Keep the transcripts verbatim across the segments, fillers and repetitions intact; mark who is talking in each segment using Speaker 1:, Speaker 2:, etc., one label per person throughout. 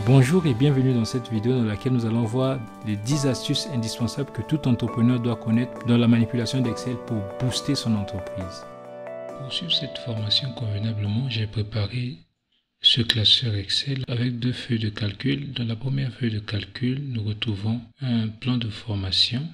Speaker 1: Bonjour et bienvenue dans cette vidéo dans laquelle nous allons voir les dix astuces indispensables que tout entrepreneur doit connaître dans la manipulation d'Excel pour booster son entreprise. Pour suivre cette formation convenablement, j'ai préparé ce classeur Excel avec deux feuilles de calcul. Dans la première feuille de calcul, nous retrouvons un plan de formation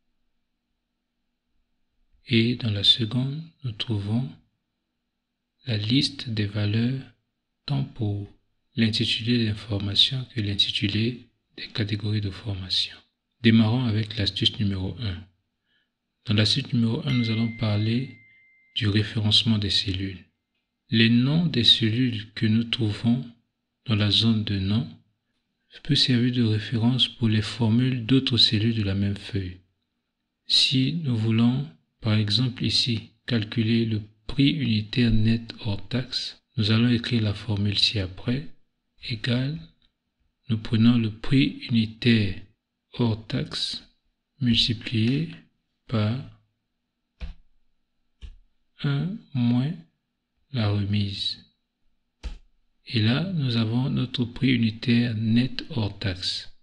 Speaker 1: et dans la seconde, nous trouvons la liste des valeurs tant pour l'intitulé d'information que l'intitulé des catégories de formation. Démarrons avec l'astuce numéro un. Dans l'astuce numéro un, nous allons parler du référencement des cellules. Les noms des cellules que nous trouvons dans la zone de nom peuvent servir de référence pour les formules d'autres cellules de la même feuille. Si nous voulons, par exemple ici, calculer le prix unitaire net hors taxe, nous allons écrire la formule ci-après, égale, nous prenons le prix unitaire hors taxe multiplié par un moins la remise. Et là, nous avons notre prix unitaire net hors taxe.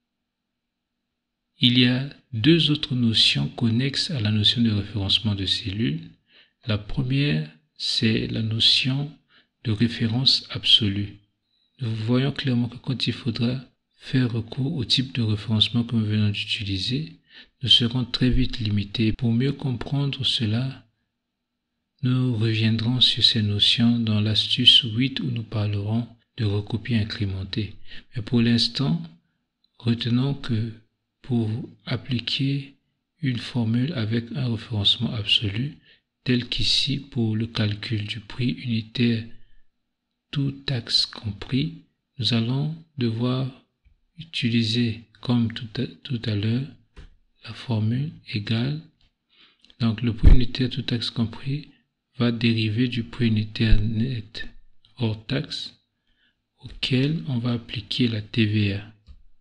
Speaker 1: Il y a deux autres notions connexes à la notion de référencement de cellules. La première, c'est la notion de référence absolue. Nous voyons clairement que quand il faudra faire recours au type de référencement que nous venons d'utiliser, nous serons très vite limités. Pour mieux comprendre cela, nous reviendrons sur ces notions dans l'astuce huit où nous parlerons de recopie incrémentée. Mais pour l'instant, retenons que pour appliquer une formule avec un référencement absolu, tel qu'ici pour le calcul du prix unitaire tout taxe compris, nous allons devoir utiliser comme tout à, tout à l'heure la formule égale. Donc le prix unitaire tout taxe compris va dériver du prix unitaire net hors taxe auquel on va appliquer la T V A.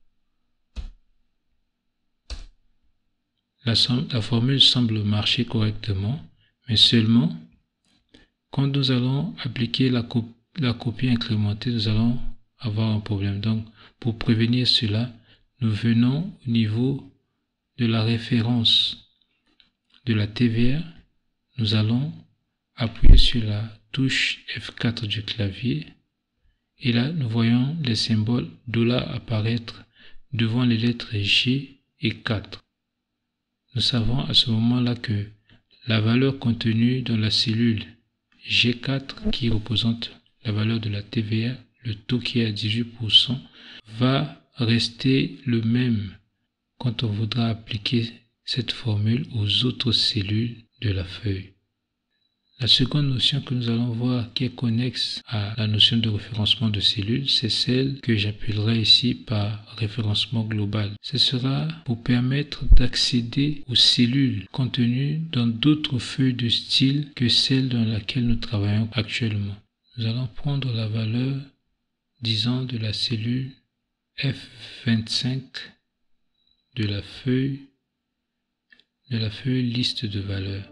Speaker 1: La, la formule semble marcher correctement, mais seulement quand nous allons appliquer la copie la copie incrémentée, nous allons avoir un problème. Donc, pour prévenir cela, nous venons au niveau de la référence de la T V A. Nous allons appuyer sur la touche F quatre du clavier. Et là, nous voyons les symboles dollar apparaître devant les lettres G et quatre. Nous savons à ce moment-là que la valeur contenue dans la cellule G quatre, qui représente la valeur de la T V A, le taux qui est à dix-huit pour cent, va rester le même quand on voudra appliquer cette formule aux autres cellules de la feuille. La seconde notion que nous allons voir qui est connexe à la notion de référencement de cellules, c'est celle que j'appellerai ici par référencement global. Ce sera pour permettre d'accéder aux cellules contenues dans d'autres feuilles de style que celle dans laquelle nous travaillons actuellement. Nous allons prendre la valeur, disons, de la cellule F vingt-cinq de la feuille, de la feuille liste de valeurs.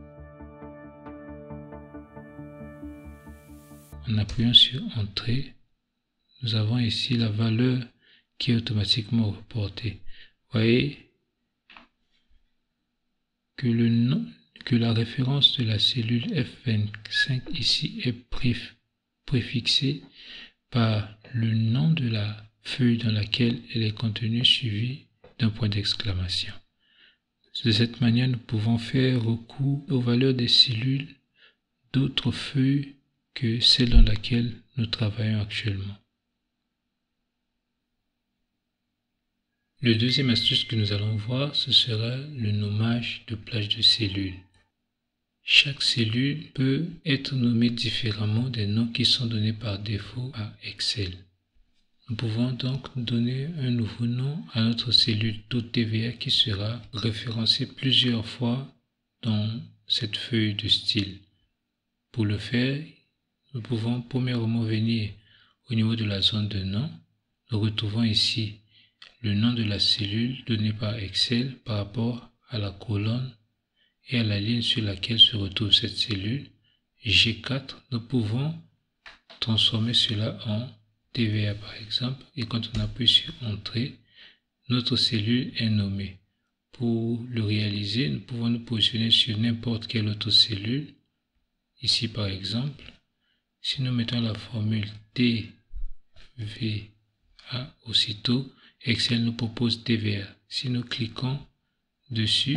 Speaker 1: En appuyant sur Entrée, nous avons ici la valeur qui est automatiquement reportée. Vous voyez que, le nom, que la référence de la cellule F vingt-cinq ici est préfixée par le nom de la feuille dans laquelle elle est contenue suivi d'un point d'exclamation. De cette manière, nous pouvons faire recours aux valeurs des cellules d'autres feuilles que celle dans laquelle nous travaillons actuellement. Le deuxième astuce que nous allons voir, ce sera le nommage de plage de cellules. Chaque cellule peut être nommée différemment des noms qui sont donnés par défaut à Excel. Nous pouvons donc donner un nouveau nom à notre cellule taux T V A qui sera référencée plusieurs fois dans cette feuille de style. Pour le faire, nous pouvons premièrement venir au niveau de la zone de nom. Nous retrouvons ici le nom de la cellule donné par Excel par rapport à la colonne et à la ligne sur laquelle se retrouve cette cellule G quatre. Nous pouvons transformer cela en T V A par exemple, et quand on appuie sur Entrée, notre cellule est nommée. Pour le réaliser, nous pouvons nous positionner sur n'importe quelle autre cellule. Ici par exemple, si nous mettons la formule T V A aussitôt, Excel nous propose T V A. Si nous cliquons dessus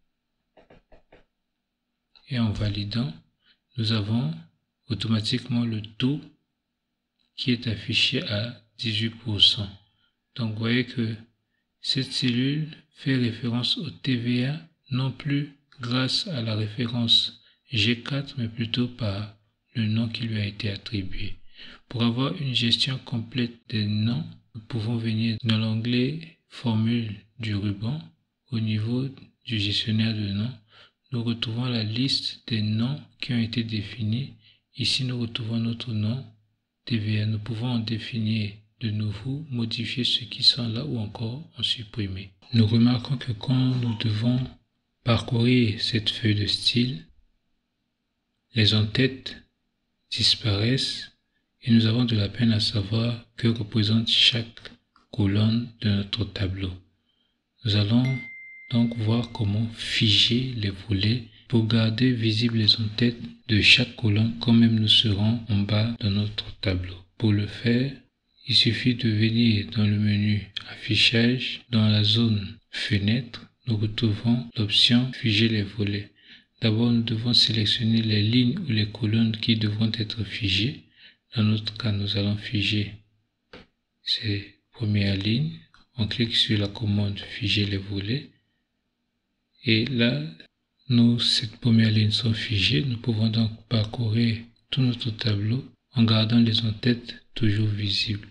Speaker 1: et en validant, nous avons automatiquement le taux qui est affiché à dix-huit pour cent. Donc vous voyez que cette cellule fait référence au T V A non plus grâce à la référence G quatre, mais plutôt par le nom qui lui a été attribué. Pour avoir une gestion complète des noms, nous pouvons venir dans l'onglet Formule du ruban. Au niveau du gestionnaire de noms, nous retrouvons la liste des noms qui ont été définis. Ici, nous retrouvons notre nom T V A. Nous pouvons en définir de nouveau, modifier ceux qui sont là ou encore en supprimer. Nous remarquons que quand nous devons parcourir cette feuille de style, les en-têtes disparaissent et nous avons de la peine à savoir que représente chaque colonne de notre tableau. Nous allons donc voir comment figer les volets pour garder visibles les en-têtes de chaque colonne quand même nous serons en bas de notre tableau. Pour le faire, il suffit de venir dans le menu Affichage, dans la zone Fenêtre, nous retrouvons l'option Figer les volets. D'abord, nous devons sélectionner les lignes ou les colonnes qui devront être figées. Dans notre cas, nous allons figer ces premières lignes. On clique sur la commande Figer les volets. Et là, nous, cette première ligne sont figées. Nous pouvons donc parcourir tout notre tableau en gardant les en-têtes toujours visibles.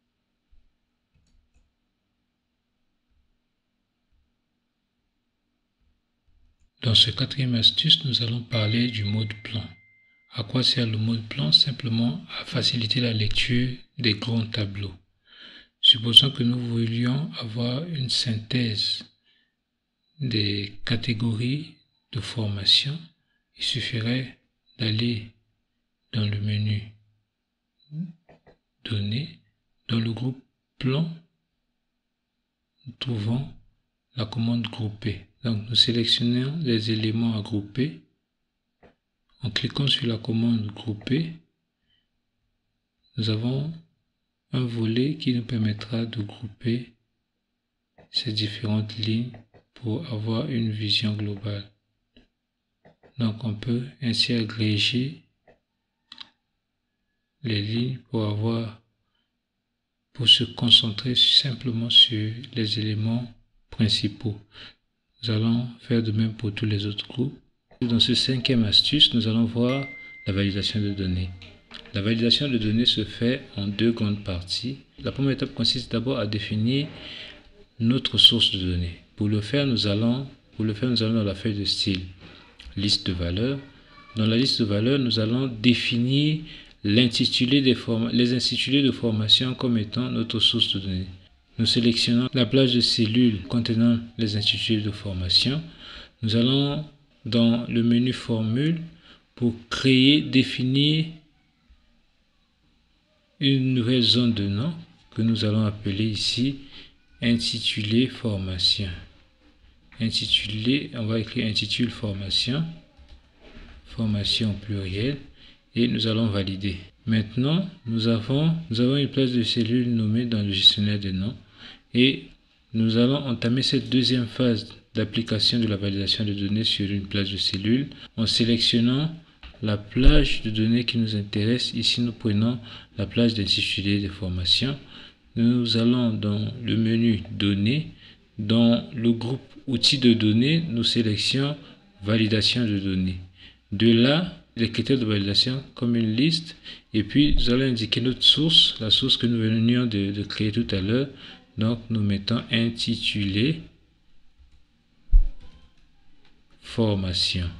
Speaker 1: Dans ce quatrième astuce, nous allons parler du mode plan. À quoi sert le mode plan? Simplement à faciliter la lecture des grands tableaux. Supposons que nous voulions avoir une synthèse des catégories de formation. Il suffirait d'aller dans le menu Données. Dans le groupe Plan, nous trouvons la commande Grouper. Donc nous sélectionnons les éléments à grouper. En cliquant sur la commande Grouper, nous avons un volet qui nous permettra de grouper ces différentes lignes pour avoir une vision globale. Donc on peut ainsi agréger les lignes pour avoir pour se concentrer simplement sur les éléments principaux. Nous allons faire de même pour tous les autres groupes. Dans ce cinquième astuce, nous allons voir la validation de données. La validation de données se fait en deux grandes parties. La première étape consiste d'abord à définir notre source de données. Pour le faire, nous allons, pour le faire, nous allons dans la feuille de style, liste de valeurs. Dans la liste de valeurs, nous allons définir l'intitulé des form- les intitulés de formation comme étant notre source de données. Nous sélectionnons la plage de cellules contenant les intitulés de formation. Nous allons dans le menu Formule pour créer, définir une nouvelle zone de nom que nous allons appeler ici intitulé formation. Intitulé, on va écrire intitulé formation, formation au pluriel, et nous allons valider. Maintenant, nous avons, nous avons une place de cellules nommée dans le gestionnaire de noms. Et nous allons entamer cette deuxième phase d'application de la validation de données sur une plage de cellules en sélectionnant la plage de données qui nous intéresse. Ici, nous prenons la plage d'intitulé de formation. Nous allons dans le menu Données. Dans le groupe Outils de données, nous sélectionnons Validation de données. De là, les critères de validation comme une liste. Et puis, nous allons indiquer notre source, la source que nous venions de, de créer tout à l'heure. Donc, nous mettons intitulé formation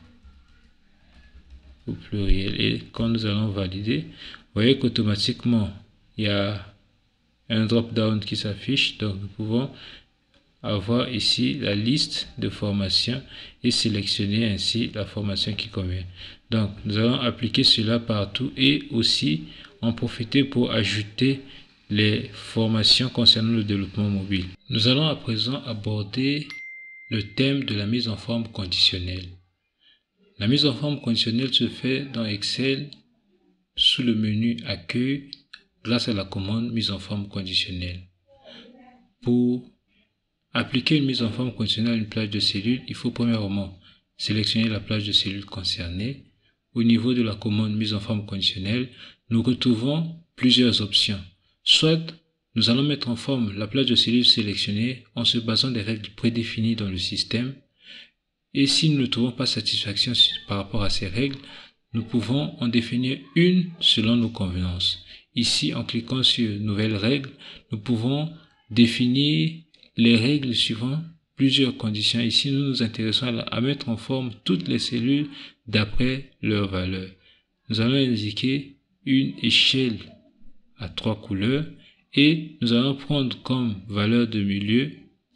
Speaker 1: au pluriel. Et quand nous allons valider, vous voyez qu'automatiquement, il y a un drop-down qui s'affiche. Donc, nous pouvons avoir ici la liste de formations et sélectionner ainsi la formation qui convient. Donc, nous allons appliquer cela partout et aussi en profiter pour ajouter les formations concernant le développement mobile. Nous allons à présent aborder le thème de la mise en forme conditionnelle. La mise en forme conditionnelle se fait dans Excel sous le menu Accueil grâce à la commande mise en forme conditionnelle. Pour appliquer une mise en forme conditionnelle à une plage de cellules, il faut premièrement sélectionner la plage de cellules concernée. Au niveau de la commande mise en forme conditionnelle, nous retrouvons plusieurs options. Soit nous allons mettre en forme la plage de cellules sélectionnée en se basant des règles prédéfinies dans le système. Et si nous ne trouvons pas satisfaction par rapport à ces règles, nous pouvons en définir une selon nos convenances. Ici, en cliquant sur Nouvelles règles, nous pouvons définir les règles suivant plusieurs conditions. Ici, nous nous intéressons à, à mettre en forme toutes les cellules d'après leur valeur. Nous allons indiquer une échelle à trois couleurs et nous allons prendre comme valeur de milieu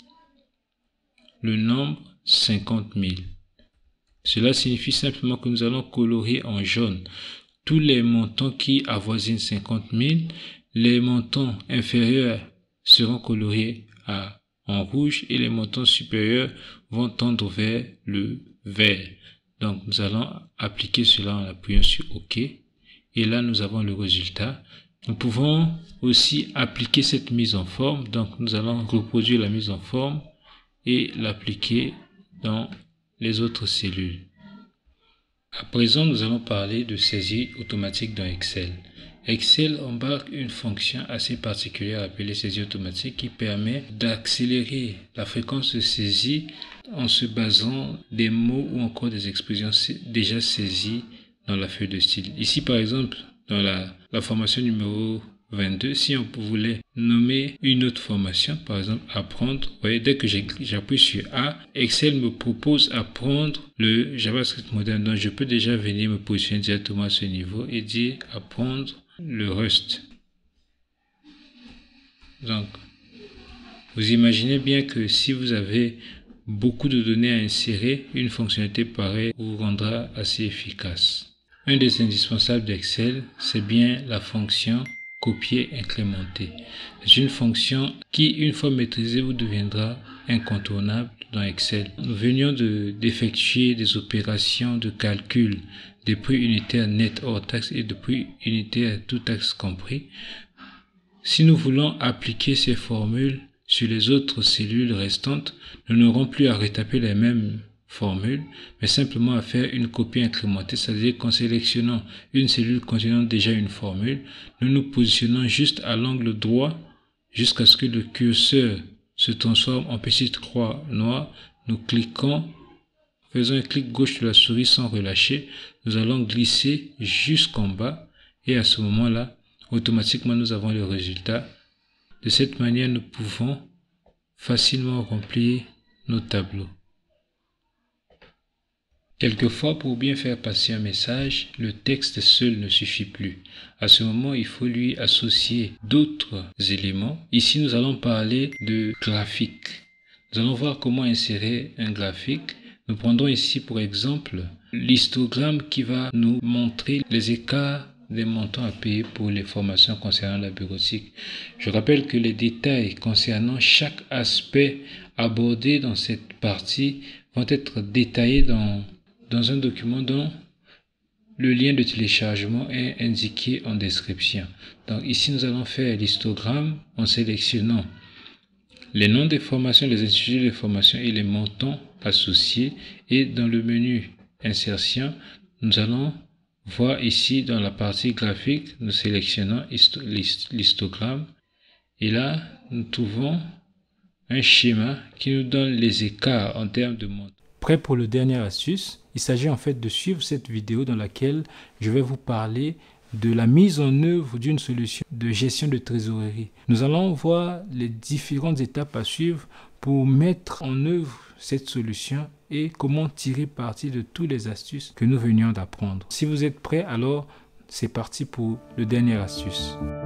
Speaker 1: le nombre cinquante mille. Cela signifie simplement que nous allons colorer en jaune tous les montants qui avoisinent cinquante mille. Les montants inférieurs seront colorés à, en rouge et les montants supérieurs vont tendre vers le vert. Donc nous allons appliquer cela en appuyant sur OK. Et là nous avons le résultat. Nous pouvons aussi appliquer cette mise en forme. Donc nous allons reproduire la mise en forme et l'appliquer dans les autres cellules. À présent, nous allons parler de saisie automatique dans Excel. Excel embarque une fonction assez particulière appelée saisie automatique qui permet d'accélérer la fréquence de saisie en se basant des mots ou encore des expressions déjà saisies dans la feuille de style. Ici, par exemple, dans la, la formation numéro vingt-deux, si on voulait nommer une autre formation, par exemple apprendre, vous voyez, dès que j'appuie sur A, Excel me propose apprendre le JavaScript moderne. Donc je peux déjà venir me positionner directement à ce niveau et dire apprendre le Rust. Donc vous imaginez bien que si vous avez beaucoup de données à insérer, une fonctionnalité pareille vous rendra assez efficace. Un des indispensables d'Excel, c'est bien la fonction copier incrémenter. C'est une fonction qui, une fois maîtrisée, vous deviendra incontournable dans Excel. Nous venions d'effectuer des opérations de calcul des prix unitaires net hors taxe et de prix unitaires tout taxe compris. Si nous voulons appliquer ces formules sur les autres cellules restantes, nous n'aurons plus à retaper les mêmes formule, mais simplement à faire une copie incrémentée, c'est-à-dire qu'en sélectionnant une cellule contenant déjà une formule, nous nous positionnons juste à l'angle droit jusqu'à ce que le curseur se transforme en petite croix noire. Nous cliquons, faisons un clic gauche de la souris sans relâcher, nous allons glisser jusqu'en bas et à ce moment-là, automatiquement nous avons le résultat. De cette manière, nous pouvons facilement remplir nos tableaux. Quelquefois, pour bien faire passer un message, le texte seul ne suffit plus. À ce moment, il faut lui associer d'autres éléments. Ici, nous allons parler de graphique. Nous allons voir comment insérer un graphique. Nous prendrons ici pour exemple l'histogramme qui va nous montrer les écarts des montants à payer pour les formations concernant la bureautique. Je rappelle que les détails concernant chaque aspect abordé dans cette partie vont être détaillés dans dans un document dont le lien de téléchargement est indiqué en description. Donc ici, nous allons faire l'histogramme en sélectionnant les noms des formations, les instituts de formation et les montants associés. Et dans le menu insertion, nous allons voir ici dans la partie graphique, nous sélectionnons l'histogramme. Et là, nous trouvons un schéma qui nous donne les écarts en termes de montants. Prêt pour le dernier astuce? Il s'agit en fait de suivre cette vidéo dans laquelle je vais vous parler de la mise en œuvre d'une solution de gestion de trésorerie. Nous allons voir les différentes étapes à suivre pour mettre en œuvre cette solution et comment tirer parti de toutes les astuces que nous venions d'apprendre. Si vous êtes prêts, alors c'est parti pour le dernier astuce.